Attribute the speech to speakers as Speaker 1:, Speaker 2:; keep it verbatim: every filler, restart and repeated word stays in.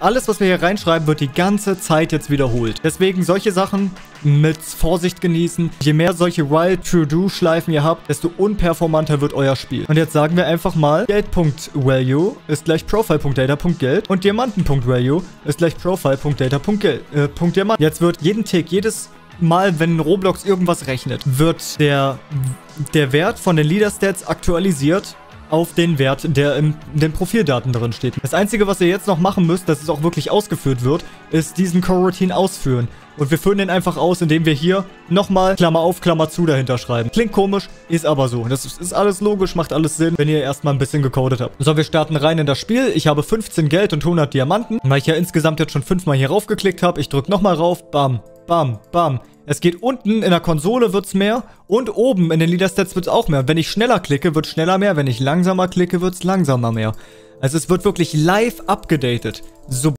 Speaker 1: Alles, was wir hier reinschreiben, wird die ganze Zeit jetzt wiederholt. Deswegen solche Sachen mit Vorsicht genießen. Je mehr solche While-True-Do-Schleifen ihr habt, desto unperformanter wird euer Spiel. Und jetzt sagen wir einfach mal, Geld.Value ist gleich Profile.Data.Geld und Diamanten.Value ist gleich Profile.Data.Geld. Äh, Punkt Diamant. Jetzt wird jeden Tick, jedes Mal, wenn Roblox irgendwas rechnet, wird der, der Wert von den Leader-Stats aktualisiert auf den Wert, der in den Profildaten drin steht. Das Einzige, was ihr jetzt noch machen müsst, dass es auch wirklich ausgeführt wird, ist diesen Coroutine ausführen. Und wir führen den einfach aus, indem wir hier nochmal Klammer auf, Klammer zu dahinter schreiben. Klingt komisch, ist aber so. Das ist alles logisch, macht alles Sinn, wenn ihr erstmal ein bisschen gecodet habt. So, wir starten rein in das Spiel. Ich habe fünfzehn Geld und hundert Diamanten, weil ich ja insgesamt jetzt schon fünfmal hier raufgeklickt habe. Ich drücke nochmal rauf, bam, bam, bam. Es geht unten in der Konsole wird es mehr und oben in den Leader-Stats wird es auch mehr. Wenn ich schneller klicke, wird es schneller mehr. Wenn ich langsamer klicke, wird es langsamer mehr. Also es wird wirklich live abgedatet. So